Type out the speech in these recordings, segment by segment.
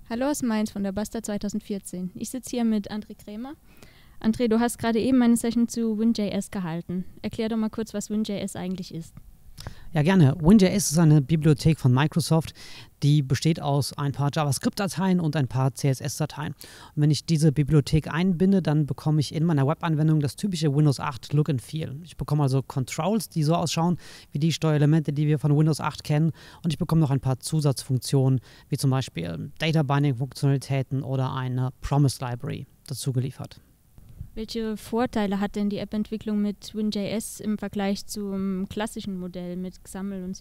Hallo aus Mainz von der Basta 2014. Ich sitze hier mit André Krämer. André, du hast gerade eben eine Session zu WinJS gehalten. Erklär doch mal kurz, was WinJS eigentlich ist. Ja, gerne. WinJS ist eine Bibliothek von Microsoft, die besteht aus ein paar JavaScript-Dateien und ein paar CSS-Dateien. Und wenn ich diese Bibliothek einbinde, dann bekomme ich in meiner Webanwendung das typische Windows 8 Look and Feel. Ich bekomme also Controls, die so ausschauen wie die Steuerelemente, die wir von Windows 8 kennen. Und ich bekomme noch ein paar Zusatzfunktionen, wie zum Beispiel Data Binding-Funktionalitäten oder eine Promise Library dazu geliefert. Welche Vorteile hat denn die App-Entwicklung mit WinJS im Vergleich zum klassischen Modell mit XAML und C#?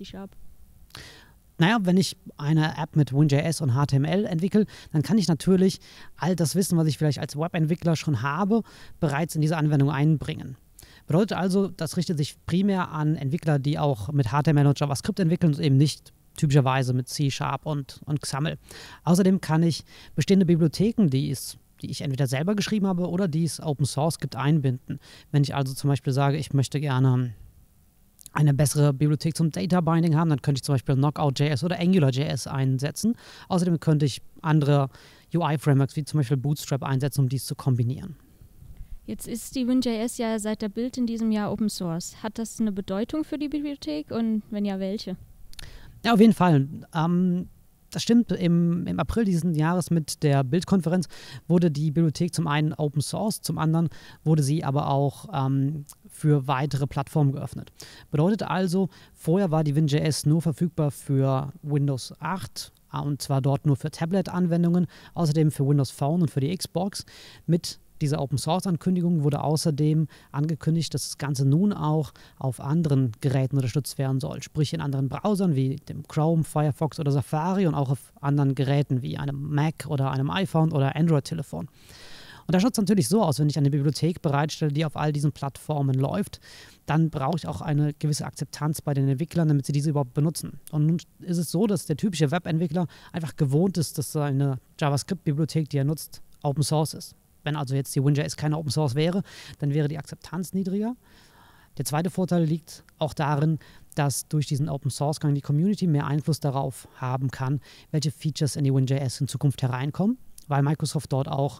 Naja, wenn ich eine App mit WinJS und HTML entwickle, dann kann ich natürlich all das Wissen, was ich vielleicht als Webentwickler schon habe, bereits in diese Anwendung einbringen. Bedeutet also, das richtet sich primär an Entwickler, die auch mit HTML und JavaScript entwickeln und eben nicht typischerweise mit C# und XAML. Außerdem kann ich bestehende Bibliotheken, die ich entweder selber geschrieben habe oder die es Open Source gibt, einbinden. Wenn ich also zum Beispiel sage, ich möchte gerne eine bessere Bibliothek zum Data Binding haben, dann könnte ich zum Beispiel Knockout.js oder AngularJS einsetzen. Außerdem könnte ich andere UI-Frameworks wie zum Beispiel Bootstrap einsetzen, um dies zu kombinieren. Jetzt ist die WinJS ja seit der Build in diesem Jahr Open Source. Hat das eine Bedeutung für die Bibliothek und wenn ja, welche? Ja, auf jeden Fall. Das stimmt, im April dieses Jahres mit der Build-Konferenz wurde die Bibliothek zum einen Open Source, zum anderen wurde sie aber auch für weitere Plattformen geöffnet. Bedeutet also, vorher war die WinJS nur verfügbar für Windows 8 und zwar dort nur für Tablet-Anwendungen, außerdem für Windows Phone und für die Xbox. Mit dieser Open-Source-Ankündigung wurde außerdem angekündigt, dass das Ganze nun auch auf anderen Geräten unterstützt werden soll, sprich in anderen Browsern wie dem Chrome, Firefox oder Safari und auch auf anderen Geräten wie einem Mac oder einem iPhone oder Android-Telefon. Und da schaut es natürlich so aus, wenn ich eine Bibliothek bereitstelle, die auf all diesen Plattformen läuft, dann brauche ich auch eine gewisse Akzeptanz bei den Entwicklern, damit sie diese überhaupt benutzen. Und nun ist es so, dass der typische Webentwickler einfach gewohnt ist, dass seine JavaScript-Bibliothek, die er nutzt, Open Source ist. Wenn also jetzt die WinJS keine Open Source wäre, dann wäre die Akzeptanz niedriger. Der zweite Vorteil liegt auch darin, dass durch diesen Open Source Gang die Community mehr Einfluss darauf haben kann, welche Features in die WinJS in Zukunft hereinkommen, weil Microsoft dort auch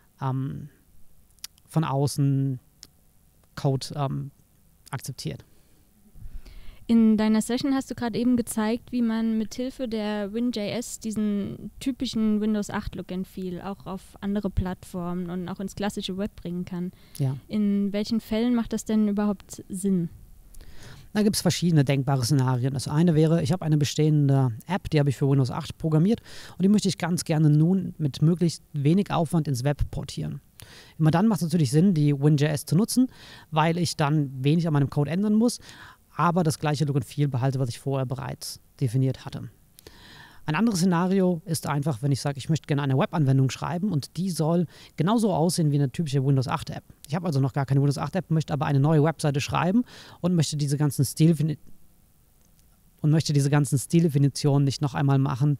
von außen Code akzeptiert. In deiner Session hast du gerade eben gezeigt, wie man mithilfe der WinJS diesen typischen Windows 8 Look and Feel auch auf andere Plattformen und auch ins klassische Web bringen kann. Ja. In welchen Fällen macht das denn überhaupt Sinn? Da gibt es verschiedene denkbare Szenarien. Das eine wäre, ich habe eine bestehende App, die habe ich für Windows 8 programmiert und die möchte ich ganz gerne nun mit möglichst wenig Aufwand ins Web portieren. Immer dann macht es natürlich Sinn, die WinJS zu nutzen, weil ich dann wenig an meinem Code ändern muss, aber das gleiche Look and Feel behalte, was ich vorher bereits definiert hatte. Ein anderes Szenario ist einfach, wenn ich sage, ich möchte gerne eine Webanwendung schreiben und die soll genauso aussehen wie eine typische Windows 8 App. Ich habe also noch gar keine Windows 8 App, möchte aber eine neue Webseite schreiben und möchte diese ganzen Stil-Definitionen nicht noch einmal machen,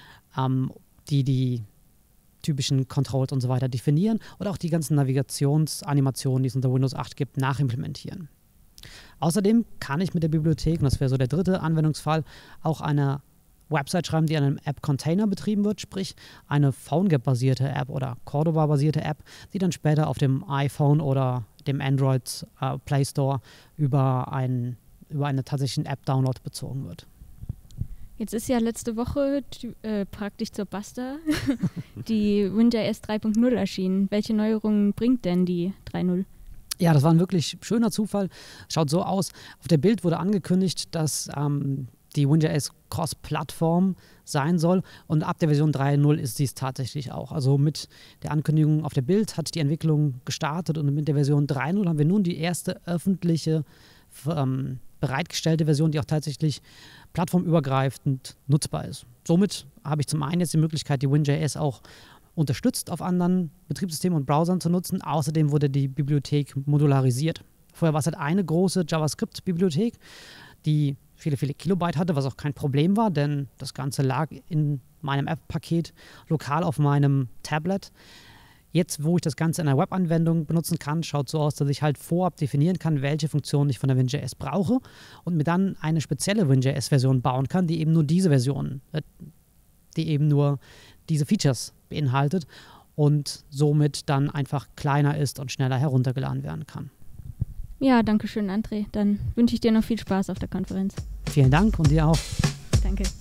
die typischen Controls und so weiter definieren oder auch die ganzen Navigationsanimationen, die es unter Windows 8 gibt, nachimplementieren. Außerdem kann ich mit der Bibliothek, und das wäre so der dritte Anwendungsfall, auch eine Website schreiben, die an einem App-Container betrieben wird, sprich eine PhoneGap-basierte App oder Cordova-basierte App, die dann später auf dem iPhone oder dem Android Play Store über einen tatsächlichen App-Download bezogen wird. Jetzt ist ja letzte Woche praktisch zur Basta die WinJS 3.0 erschienen. Welche Neuerungen bringt denn die 3.0? Ja, das war ein wirklich schöner Zufall. Schaut so aus. Auf der Bild wurde angekündigt, dass die WinJS Cross-Plattform sein soll und ab der Version 3.0 ist dies tatsächlich auch. Also mit der Ankündigung auf der Bild hat die Entwicklung gestartet und mit der Version 3.0 haben wir nun die erste öffentliche bereitgestellte Version, die auch tatsächlich plattformübergreifend nutzbar ist. Somit habe ich zum einen jetzt die Möglichkeit, die WinJS auch unterstützt auf anderen Betriebssystemen und Browsern zu nutzen. Außerdem wurde die Bibliothek modularisiert. Vorher war es halt eine große JavaScript-Bibliothek, die viele, viele Kilobyte hatte, was auch kein Problem war, denn das Ganze lag in meinem App-Paket lokal auf meinem Tablet. Jetzt, wo ich das Ganze in einer Webanwendung benutzen kann, schaut es so aus, dass ich halt vorab definieren kann, welche Funktionen ich von der WinJS brauche und mir dann eine spezielle WinJS-Version bauen kann, die eben nur diese Version die eben nur diese Features beinhaltet und somit dann einfach kleiner ist und schneller heruntergeladen werden kann. Ja, danke schön, André. Dann wünsche ich dir noch viel Spaß auf der Konferenz. Vielen Dank und dir auch. Danke.